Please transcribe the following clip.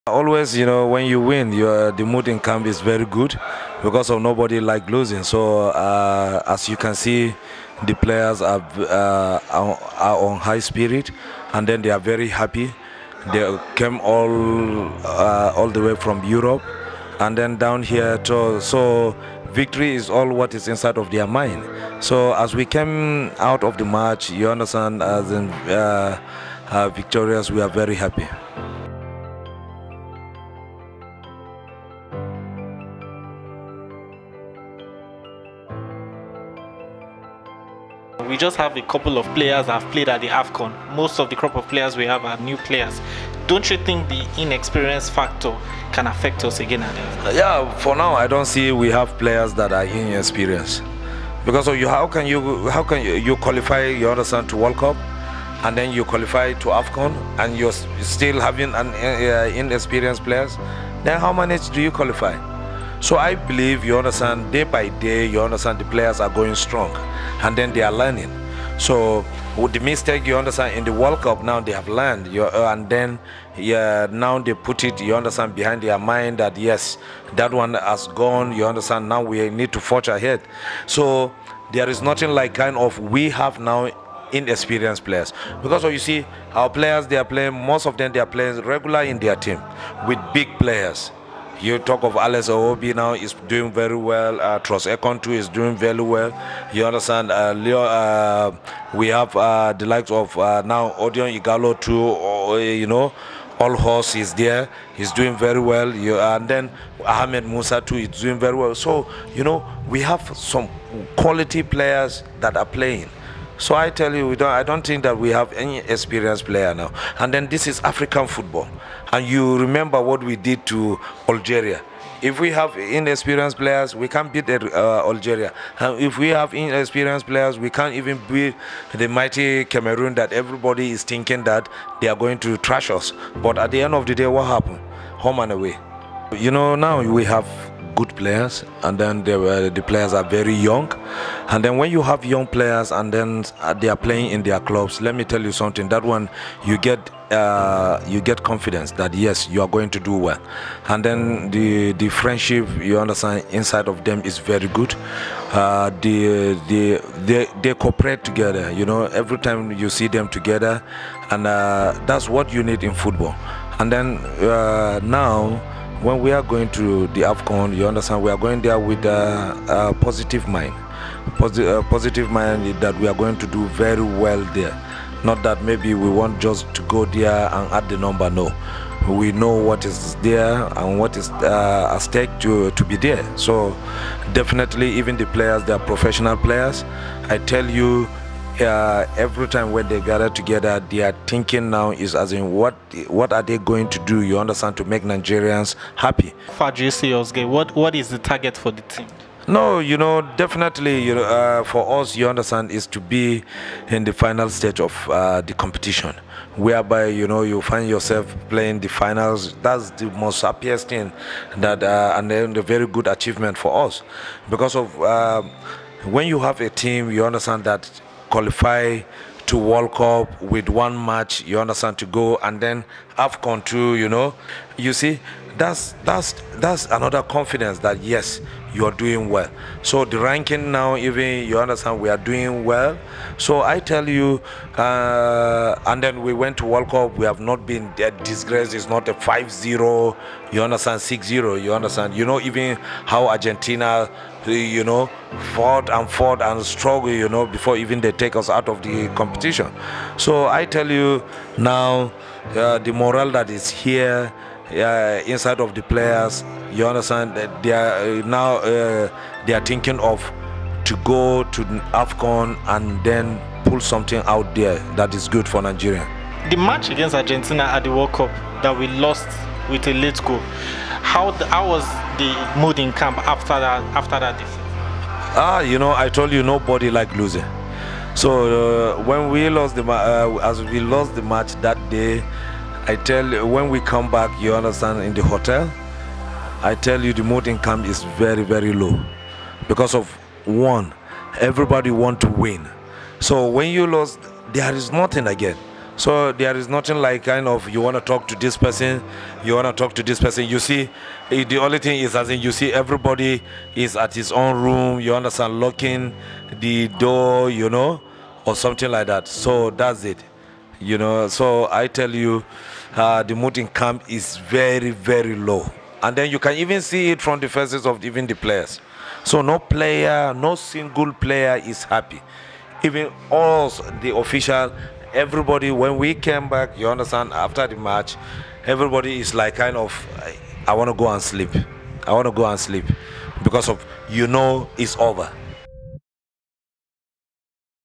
Always, when you win, the mood in camp is very good because of nobody like losing. So as you can see, the players are on high spirit, and then they are very happy. They came all the way from Europe, and then down here. So victory is all what is inside of their mind. So as we came out of the match, you understand, as in victorious, we are very happy. We just have a couple of players that have played at the AFCON. Most of the crop of players we have are new players. Don't you think the inexperience factor can affect us again at the AFCON? Yeah, for now I don't see we have players that are inexperienced. Because of how can you qualify, you understand, to World Cup, and then you qualify to AFCON, and you're still having an inexperienced players? Then how many do you qualify? So I believe, you understand, day by day, you understand, the players are going strong, and then they are learning. So with the mistake, you understand, in the World Cup now they have learned, and then now they put it, you understand, behind their mind that yes, that one has gone, you understand, now we need to forge ahead. So there is nothing like kind of we have now inexperienced players, because you see our players, they are playing, most of them they are playing regular in their team with big players. You talk of Alex Iwobi now is doing very well. Trost Ekong too is doing very well. You understand? Leo, we have the likes of now Odion Ighalo too. All Horse is there. He's doing very well. And then Ahmed Musa too is doing very well. So we have some quality players that are playing. So I tell you, I don't think that we have any experienced player now. And then this is African football. And you remember what we did to Algeria. If we have inexperienced players, we can't beat Algeria. And if we have inexperienced players, we can't even beat the mighty Cameroon that everybody is thinking that they are going to trash us. But at the end of the day, what happened? Home and away. Now we have good players, and then the players are very young, and then when you have young players and then they are playing in their clubs, let me tell you something, that one you get confidence that yes, you are going to do well. And then the friendship, you understand, inside of them is very good. They cooperate together, every time you see them together, and that's what you need in football. And then now when we are going to the AFCON, you understand, we are going there with a positive mind. Positive mind that we are going to do very well there. Not that maybe we want just to go there and add the number, no. We know what is there and what is at stake to be there. So definitely, even the players, they are professional players. I tell you, every time when they gather together, their thinking now is as in what are they going to do, you understand, to make Nigerians happy. How far do you see us get? What is the target for the team? No, definitely, for us, you understand, is to be in the final stage of the competition, whereby you find yourself playing the finals. That's the most happiest thing, that and then the very good achievement for us, because of when you have a team, you understand, that qualify to World Cup with one match, you understand, to go, and then AFCON too, you see, that's another confidence that yes, you are doing well. So the ranking now, even, you understand, we are doing well. So I tell you, and then we went to World Cup, we have not been disgraced. It's not a 5-0, you understand, 6-0, you understand, even how Argentina fought and struggled, before even they take us out of the competition. So I tell you now, the morale that is here inside of the players, you understand, that they are now they are thinking of to go to AFCON and then pull something out there that is good for Nigeria. The match against Argentina at the World Cup that we lost with a late goal, how was the mood in camp after that defeat? I told you, nobody like losing. So when we lost as we lost the match that day, I tell you, when we come back, you understand, in the hotel, I tell you, the mood in camp is very, very low, because of one, everybody want to win. So when you lost, there is nothing again. So there is nothing like kind of you want to talk to this person, you want to talk to this person. You see, the only thing is as in you see everybody is at his own room. You understand, locking the door, you know, or something like that. So that's it, you know. So I tell you, the mood in camp is very, very low, and then you can even see it from the faces of even the players. So no player, no single player is happy. Even all the official, everybody, when we came back, you understand, after the match, everybody is like kind of, I want to go and sleep. I want to go and sleep because of, you know, it's over.